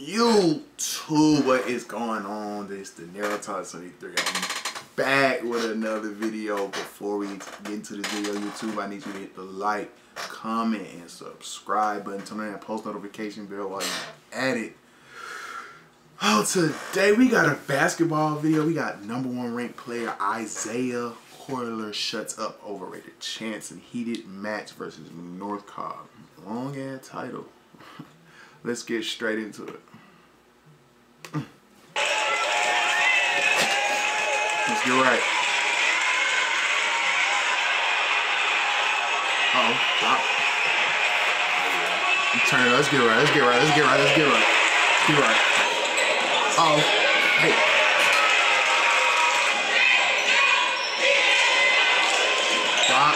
YouTube, what is going on? This is the Narrow Talk 73. I'm back with another video. Before we get into this video, YouTube, I need you to hit the like, comment, and subscribe button. Turn on that post notification bell while you're at it. Oh, today we got a basketball video. We got #1 ranked player Isaiah Collier shuts up overrated chance in heated match versus North Cobb. Long ass title. Let's get straight into it. Let's get right. Uh-oh, stop. Turn it. Let's get right. Let's get right. Let's get right. Let's get right. Get right. Uh-oh. Hey. Stop.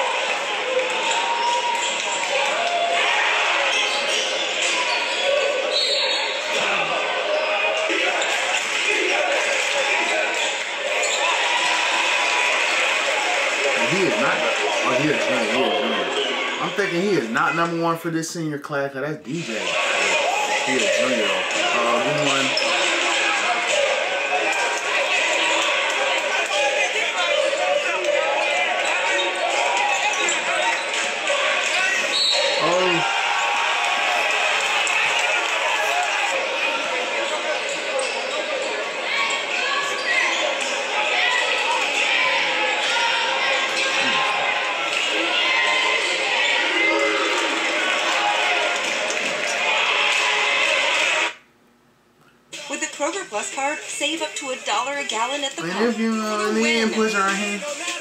He is not. Oh, he is junior. I'm thinking he is not #1 for this senior class. That's DJ. He is junior. #1. Oh. With the Kroger Plus card, save up to $1 a gallon at the pump. And if you need push our hand.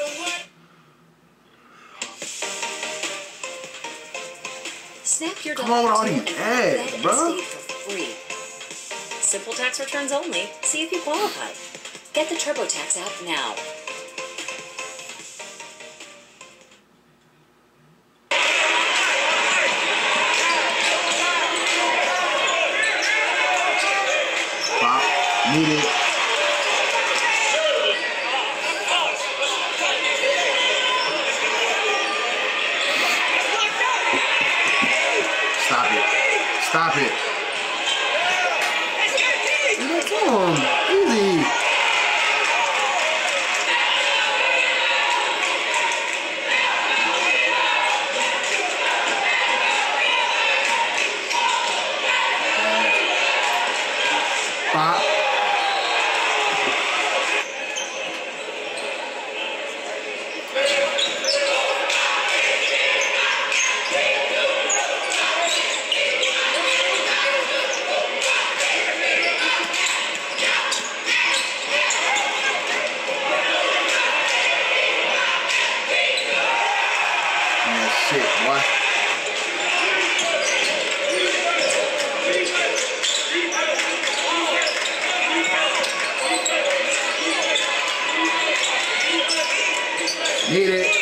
Snap your Come on with all these ads, bro. For free. Simple tax returns only. See if you qualify. Get the TurboTax app now. Need it. Stop it. Stop it. Come on. Easy. Stop. Shit, boy. Need it.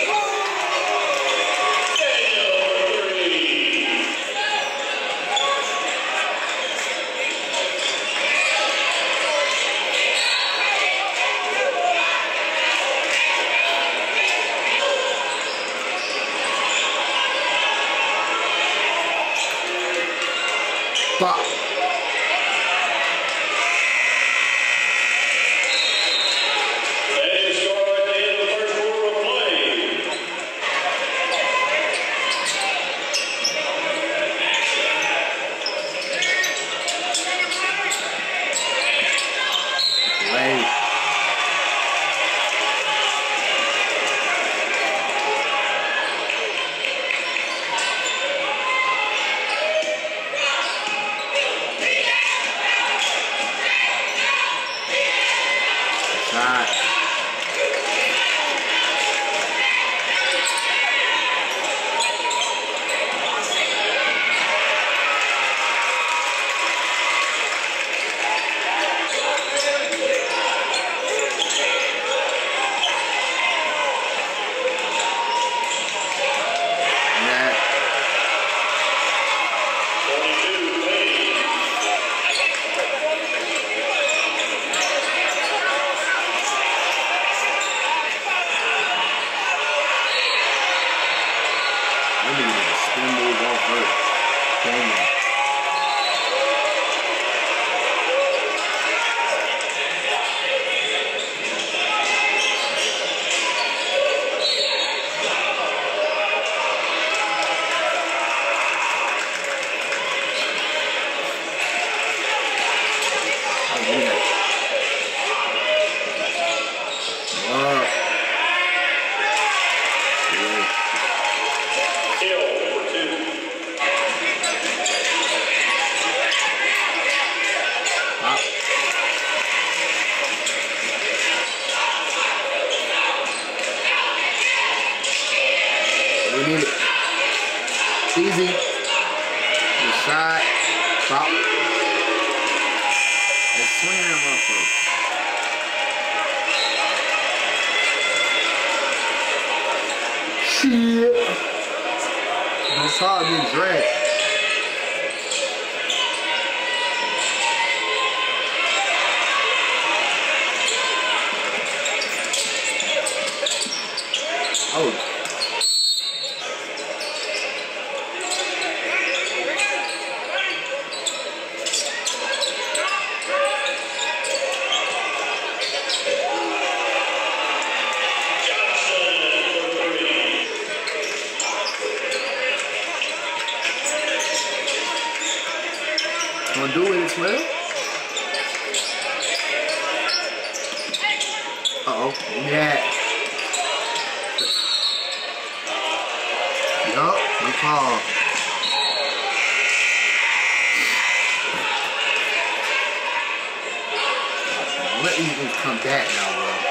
Stop. Easy. Good shot. Pop. Let's swing that motherfucker. Shit. That's hard being dragged. Oh. Gonna do it as well. Uh-oh. Yeah. Yup, good call. Let these things come back now,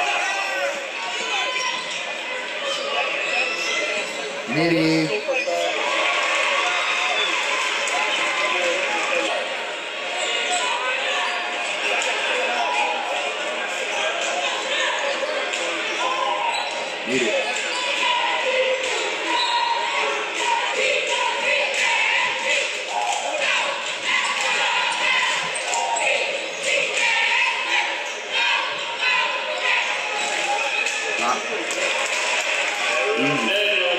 bro. Midi. Need it. Stop. Easy.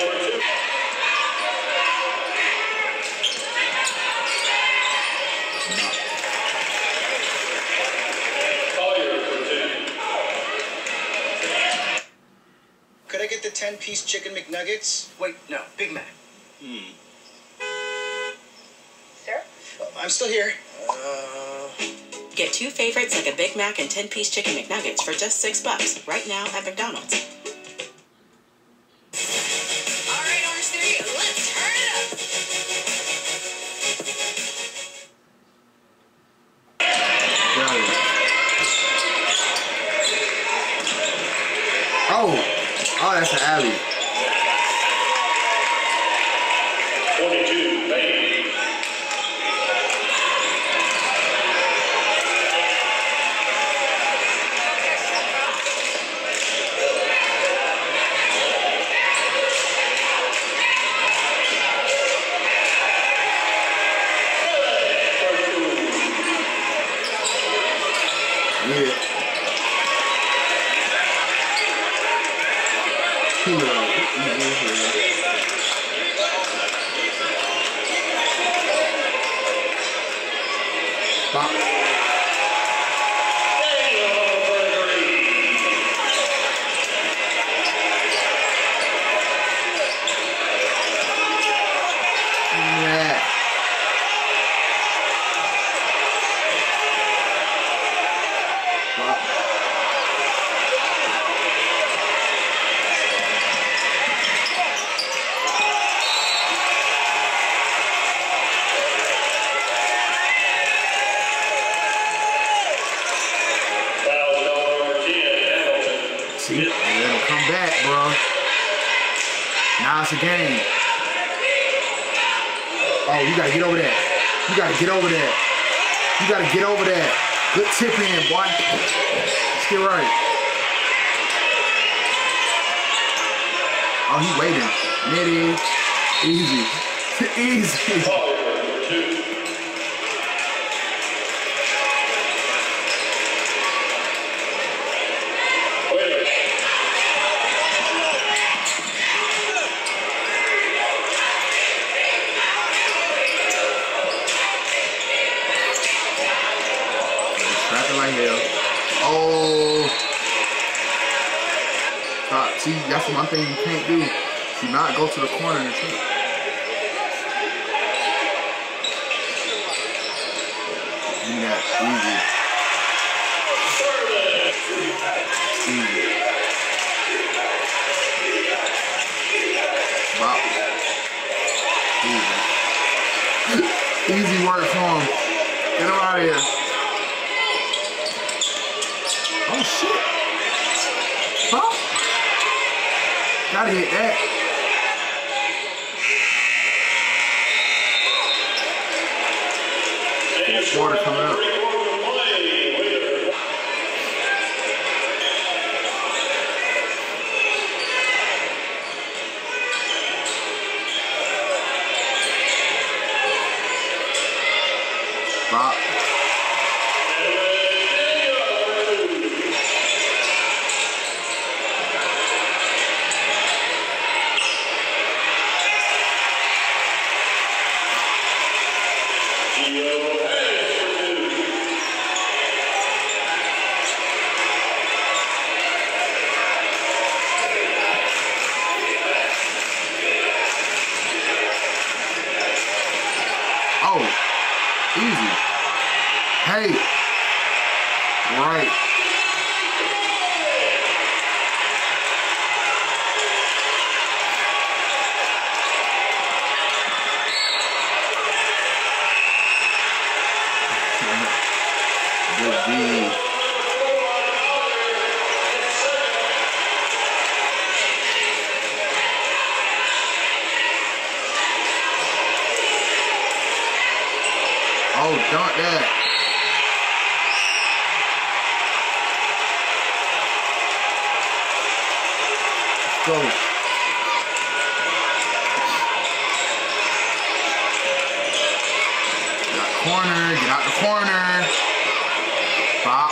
Could I get the 10-piece chicken McNuggets? Wait, no, Big Mac. Sir? I'm still here. Get 2 favorites like a Big Mac and 10-piece chicken McNuggets for just $6 right now at McDonald's. All right, Orange Theory, let's turn it up. Oh, that's an alley. 22, baby. Yeah. Bop. Yeah. Bop. See, and let him come back, bro. Now it's a game. Oh, you gotta get over that. You gotta get over that. You gotta get over that. Good tip in, boy. Let's get right. Oh, he waiting. Midi. Easy. Easy. Trapping like hell. Oh. See, that's one thing you can't do. Do not go to the corner and shoot. Give me that. Easy. Easy. Wow. Easy. Easy work for him. Get him out of here. Oh shit. Huh? Gotta hit that. quarter coming up. Stop. Oh, easy. Hey, right. Good D. Oh, dunk that. Go. Get out the corner. Get out the corner. Stop.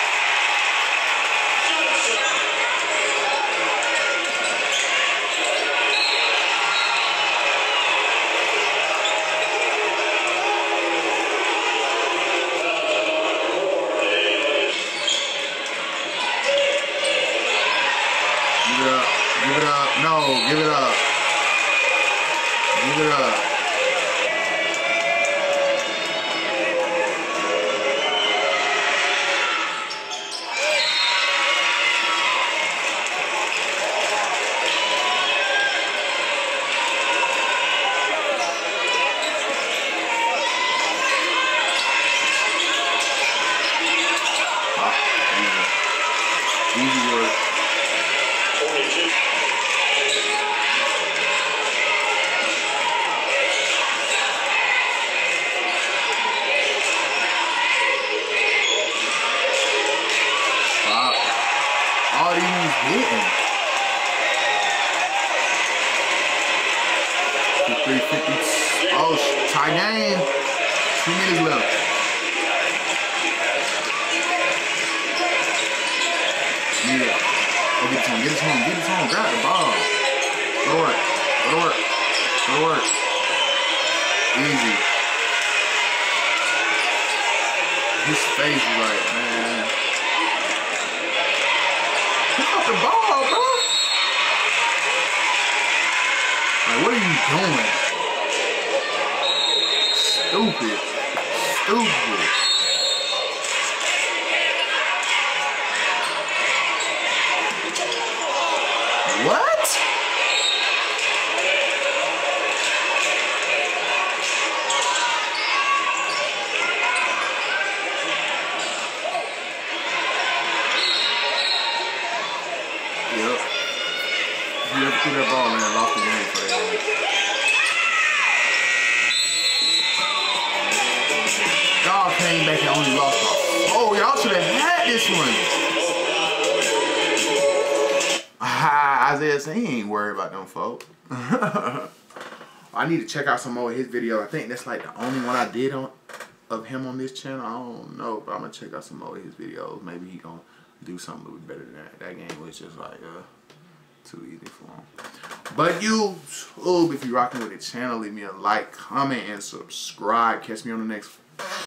Give it up. Give it up. No, give it up. Give it up. Easy work. Stop. All these hitting. 53-50. Oh, tie game. 2 minutes left. Yeah. Oh, get it to him, get it to him, get it to him, grab the ball. Go to work, go to work, go to work. Easy. His face is like, man. Pick up the ball, bro. Like, what are you doing? Stupid. Stupid. What? Yep. You ever threw that ball, man, lost the game for that. Y'all came back and only lost the. Oh, y'all should have had this one. Isaiah said he ain't worried about them folks. I need to check out some more of his videos. I think that's like the only one I did of him on this channel. I don't know, but I'm gonna check out some more of his videos. Maybe he gonna do something a little better than that. That game was just like too easy for him. But YouTube, if you're rocking with the channel, leave me a like, comment, and subscribe. Catch me on the next